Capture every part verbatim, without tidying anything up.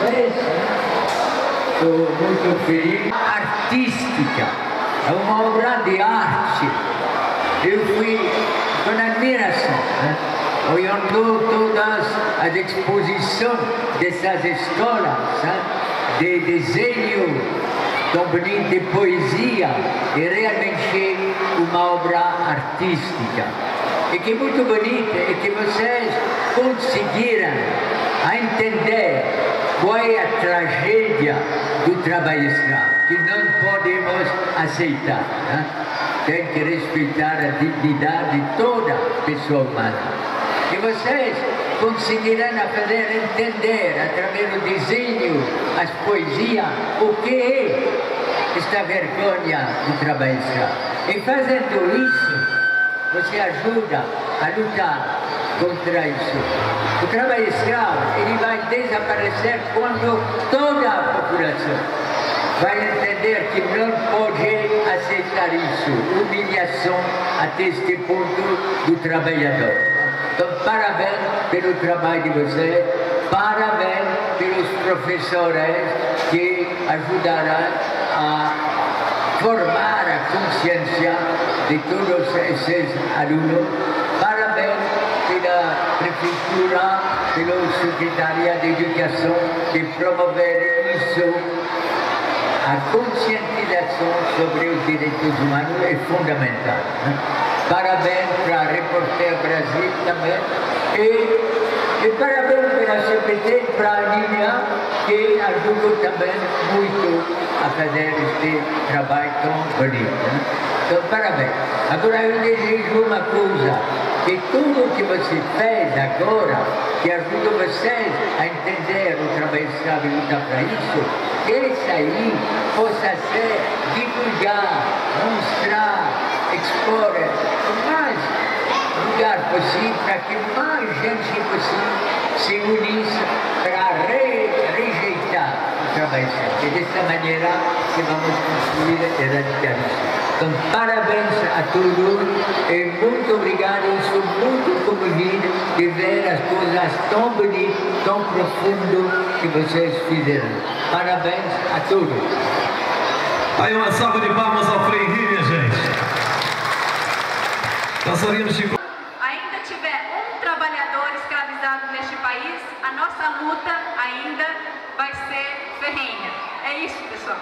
vocês. Estou muito feliz. Artística, é uma obra de arte. Eu fui com admiração, né? Olhando todas as exposições dessas escolas, né? De desenho, tão bonito, de poesia, é realmente uma obra artística. E que é muito bonita é que vocês conseguiram entender qual é a tragédia do trabalho escravo, que não podemos aceitar, né? Tem que respeitar a dignidade de toda pessoa humana. E vocês conseguirão fazer entender, através do desenho, as poesias, o que é esta vergonha do trabalho escravo. E fazendo isso, você ajuda a lutar contra isso. O trabalho escravo, ele vai desaparecer quando toda a população vai entender que não pode aceitar isso, humilhação até este ponto do trabalhador. Então, parabéns pelo trabalho de vocês, parabéns pelos professores que ajudarão a formar a consciência de todos esses alunos. Parabéns pela prefeitura, pela Secretaria de Educação, de promover isso. A conscientização sobre os direitos humanos é fundamental, né? Parabéns para a Repórter Brasil também. E, e parabéns pela C P T, para a Nina, que ajudou também muito a fazer este trabalho tão bonito, né? Então, parabéns. Agora eu desejo uma coisa, que tudo que você fez agora, que ajuda vocês a entender o trabalho escravo e lutar para isso, que isso aí possa ser divulgar, mostrar, expor o mais lugar possível, para que mais gente possível se unisse para re, rejeitar o trabalho escravo. E dessa maneira que vamos construir e erradicar isso. Então, parabéns a todos e muito obrigado. Eu sou muito comovido de ver as coisas tão bonitas, tão profundas que vocês fizeram. Parabéns a todos. Aí uma salva de palmas ao Frei Henrique, gente. Passarinho Chico. Ainda tiver um trabalhador escravizado neste país, a nossa luta ainda vai ser ferrenha. É isso, pessoal.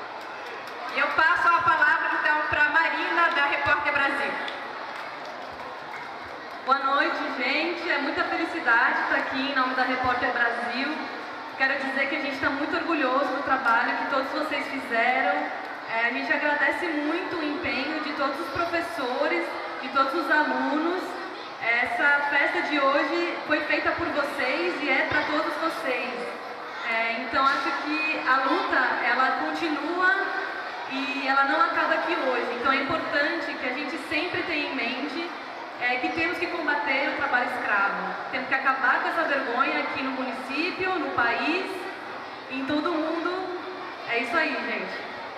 E eu passo a palavra, então, para a Marina, da Repórter Brasil. Boa noite, gente. É muita felicidade estar aqui em nome da Repórter Brasil. Quero dizer que a gente está muito orgulhoso do trabalho que todos vocês fizeram. É, a gente agradece muito o empenho de todos os professores, de todos os alunos. Essa festa de hoje foi feita por vocês e é para todos vocês. É, então, acho que a luta, ela continua e ela não acaba aqui hoje. Então é importante que a gente sempre tenha em mente é, que temos que combater o trabalho escravo. Temos que acabar com essa vergonha aqui no município, no país, em todo mundo. É isso aí, gente.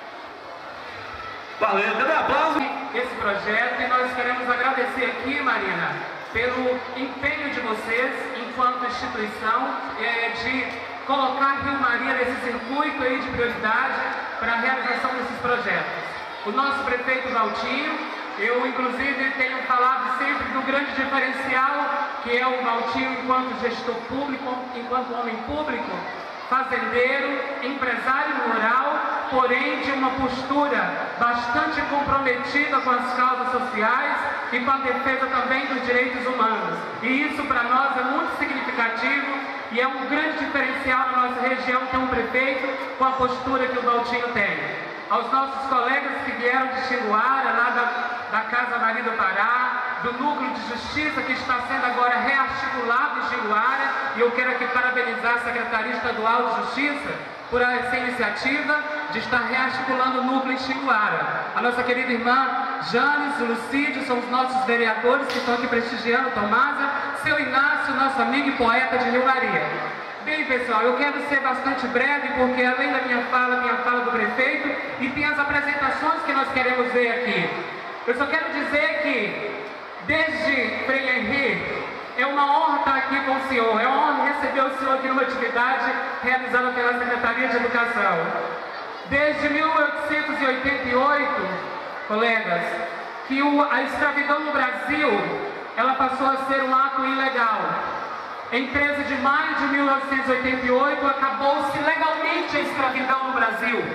Valeu, cadê aplauso? Esse projeto, e nós queremos agradecer aqui, Marina, pelo empenho de vocês, enquanto instituição, é, de colocar Rio Maria nesse circuito aí de prioridade para a realização desses projetos. O nosso prefeito Valtinho, eu inclusive tenho falado sempre do grande diferencial que é o Valtinho enquanto gestor público, enquanto homem público, fazendeiro, empresário rural, porém de uma postura bastante comprometida com as causas sociais e com a defesa também dos direitos humanos. E isso para nós é muito significativo e é um grande diferencial na nossa região ter um prefeito com a postura que o Valtinho tem. Aos nossos colegas que vieram de Xinguara, lá da, da Casa Maria do Pará, do Núcleo de Justiça que está sendo agora rearticulado em Xinguara, e eu quero aqui parabenizar a Secretaria Estadual de Justiça por essa iniciativa de estar rearticulando o núcleo em Xinguara. A nossa querida irmã Janes, Lucídio, são os nossos vereadores que estão aqui prestigiando, Tomásia, seu Inácio, nosso amigo e poeta de Rio Maria. Bem, pessoal, eu quero ser bastante breve, porque além da minha fala, tem a fala do prefeito e tem as apresentações que nós queremos ver aqui. Eu só quero dizer que, desde Frei Henrique, É uma honra estar aqui com o senhor, é uma honra receber o senhor aqui numa atividade realizada pela Secretaria de Educação. Desde mil oitocentos e oitenta e oito, colegas, que o, a escravidão no Brasil, ela passou a ser um ato ilegal. Em treze de maio de mil novecentos e oitenta e oito, acabou-se legalmente a escravidão no Brasil.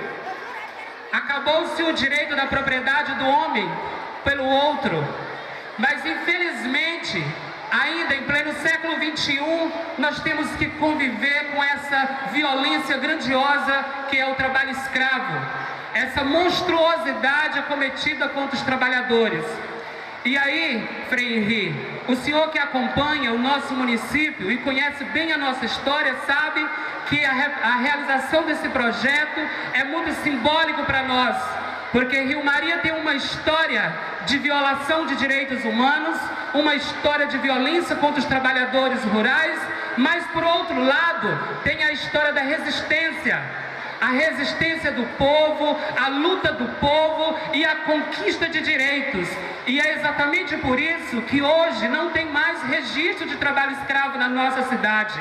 Acabou-se o direito da propriedade do homem pelo outro. Mas, infelizmente, ainda em pleno século vinte e um, nós temos que conviver com essa violência grandiosa que é o trabalho escravo. Essa monstruosidade cometida contra os trabalhadores. E aí, Frei Henri, o senhor que acompanha o nosso município e conhece bem a nossa história, sabe que a, re a realização desse projeto é muito simbólico para nós, porque Rio Maria tem uma história de violação de direitos humanos, uma história de violência contra os trabalhadores rurais, mas, por outro lado, tem a história da resistência. A resistência do povo, a luta do povo e a conquista de direitos. E é exatamente por isso que hoje não tem mais registro de trabalho escravo na nossa cidade.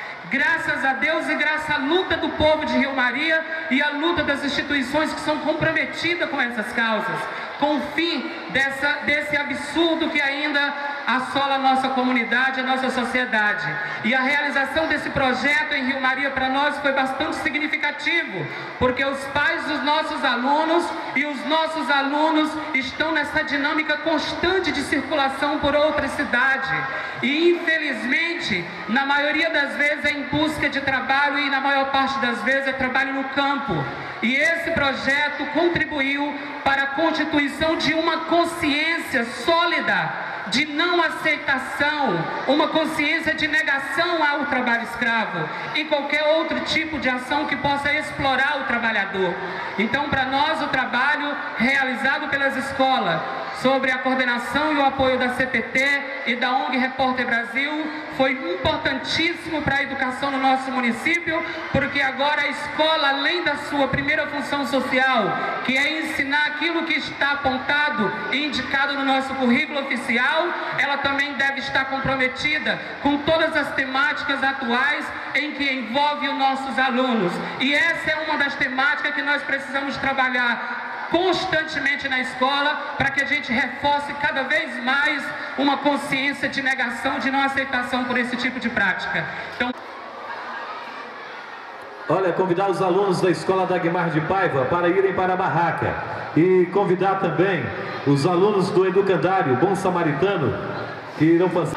Graças a Deus e graças à luta do povo de Rio Maria e à luta das instituições que são comprometidas com essas causas, com o fim dessa, desse absurdo que ainda assola a nossa comunidade, a nossa sociedade. E a realização desse projeto em Rio Maria para nós foi bastante significativo, porque os pais dos nossos alunos e os nossos alunos estão nessa dinâmica constante de circulação por outra cidade. E, infelizmente, na maioria das vezes é em busca de trabalho e na maior parte das vezes é trabalho no campo. E esse projeto contribuiu para a constituição de uma consciência sólida de não aceitação, uma consciência de negação ao trabalho escravo e qualquer outro tipo de ação que possa explorar o trabalhador. Então, para nós, o trabalho realizado pelas escolas, sobre a coordenação e o apoio da C P T e da O N G Repórter Brasil, foi importantíssimo para a educação no nosso município, porque agora a escola, além da sua primeira função social, que é ensinar aquilo que está apontado e indicado no nosso currículo oficial, ela também deve estar comprometida com todas as temáticas atuais em que envolve os nossos alunos. E essa é uma das temáticas que nós precisamos trabalhar constantemente na escola, para que a gente reforce cada vez mais uma consciência de negação, de não aceitação por esse tipo de prática. Então, olha, convidar os alunos da Escola Dagmar de Paiva para irem para a barraca e convidar também os alunos do Educandário Bom Samaritano que irão fazer.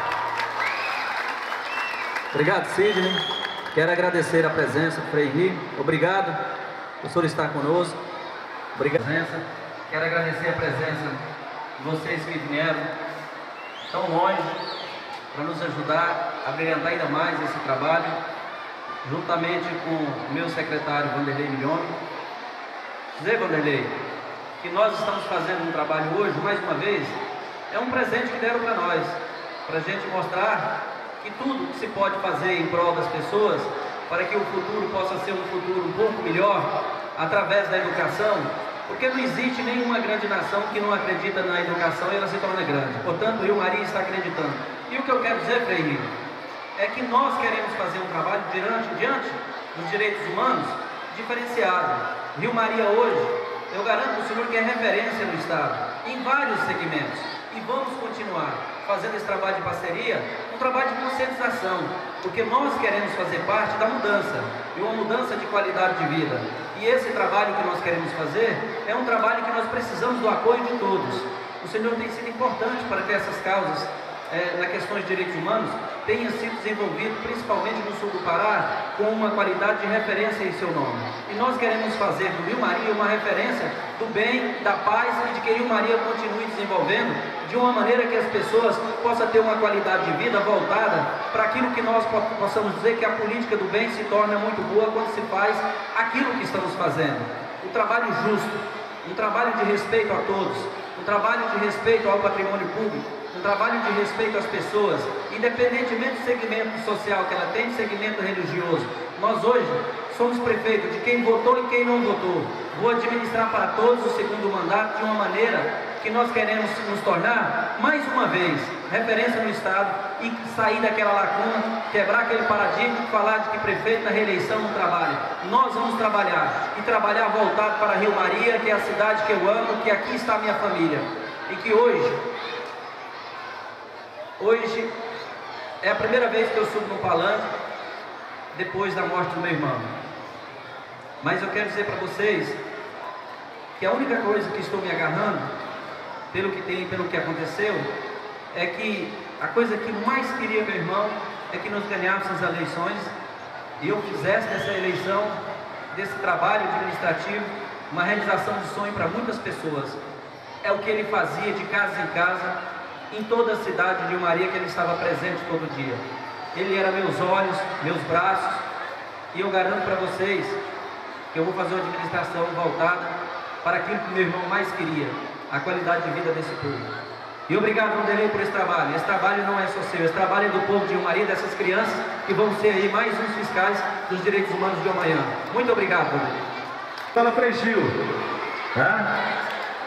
Obrigado, Sidney. Quero agradecer a presença do Frei Henri. Obrigado por o senhor estar conosco. Obrigado. Quero agradecer a presença de vocês que vieram tão longe para nos ajudar a brilhantar ainda mais esse trabalho, juntamente com o meu secretário Vanderlei Milhome. Dizer, Vanderlei, que nós estamos fazendo um trabalho hoje, mais uma vez, é um presente que deram para nós, para a gente mostrar que tudo que se pode fazer em prol das pessoas, para que o futuro possa ser um futuro um pouco melhor, através da educação, porque não existe nenhuma grande nação que não acredita na educação e ela se torna grande. Portanto, Rio Maria está acreditando. E o que eu quero dizer, Frei Henri, é que nós queremos fazer um trabalho diante, diante dos direitos humanos diferenciado. Rio Maria hoje, eu garanto ao senhor que é referência no Estado, em vários segmentos. E vamos continuar fazendo esse trabalho de parceria, um trabalho de conscientização, porque nós queremos fazer parte da mudança, e uma mudança de qualidade de vida. E esse trabalho que nós queremos fazer é um trabalho que nós precisamos do apoio de todos. O Senhor tem sido importante para que essas causas, é, na questões de direitos humanos, tenham sido desenvolvidas, principalmente no sul do Pará, com uma qualidade de referência em seu nome. E nós queremos fazer do Rio Maria uma referência do bem, da paz e de que Rio Maria continue desenvolvendo de uma maneira que as pessoas possam ter uma qualidade de vida voltada para aquilo que nós possamos dizer que a política do bem se torna muito boa quando se faz aquilo que estamos fazendo. Um trabalho justo, um trabalho de respeito a todos, um trabalho de respeito ao patrimônio público, um trabalho de respeito às pessoas, independentemente do segmento social que ela tem, do segmento religioso. Nós hoje somos prefeitos de quem votou e quem não votou. Vou administrar para todos o segundo mandato de uma maneira que nós queremos nos tornar, mais uma vez, referência no Estado e sair daquela lacuna, quebrar aquele paradigma de falar de que prefeito na reeleição não trabalha. Nós vamos trabalhar e trabalhar voltado para Rio Maria, que é a cidade que eu amo, que aqui está a minha família. E que hoje, hoje é a primeira vez que eu subo no palanque depois da morte do meu irmão. Mas eu quero dizer para vocês que a única coisa que estou me agarrando, pelo que tem, pelo que aconteceu, é que a coisa que mais queria meu irmão é que nós ganhássemos as eleições e eu fizesse dessa eleição, desse trabalho administrativo, uma realização de sonho para muitas pessoas. É o que ele fazia de casa em casa, em toda a cidade de Rio Maria, que ele estava presente todo dia. Ele era meus olhos, meus braços, e eu garanto para vocês que eu vou fazer uma administração voltada para aquilo que meu irmão mais queria, a qualidade de vida desse povo. E obrigado, Vanderlei, por esse trabalho. Esse trabalho não é só seu, esse trabalho é do povo de Rio Maria, dessas crianças que vão ser aí mais uns fiscais dos direitos humanos de amanhã. Muito obrigado, Vanderlei. Fala, Frei Gil. Hã?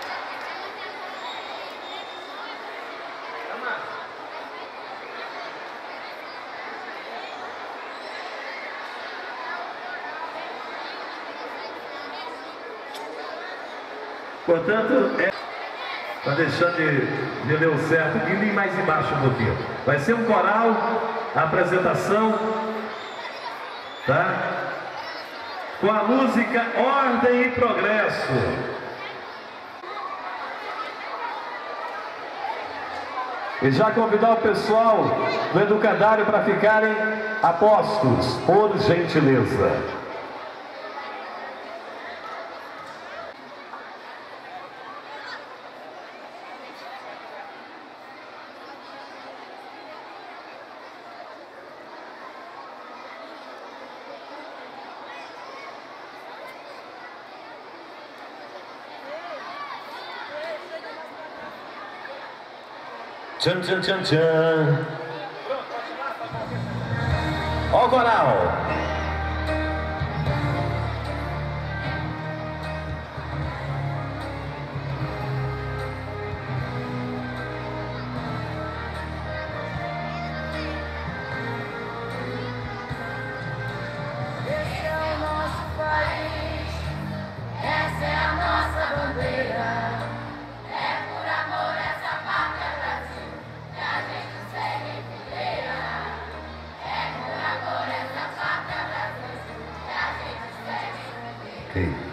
Portanto, é... Está deixando de, de ler o certo e ir mais embaixo um pouquinho. Vai ser um coral, a apresentação, tá? Com a música Ordem e Progresso. E já convidar o pessoal do educandário para ficarem a postos, por gentileza. Tchan, tchan, tchan, tchan. Ó o coral. Esse é o nosso país, essa é a nossa bandeira. Okay.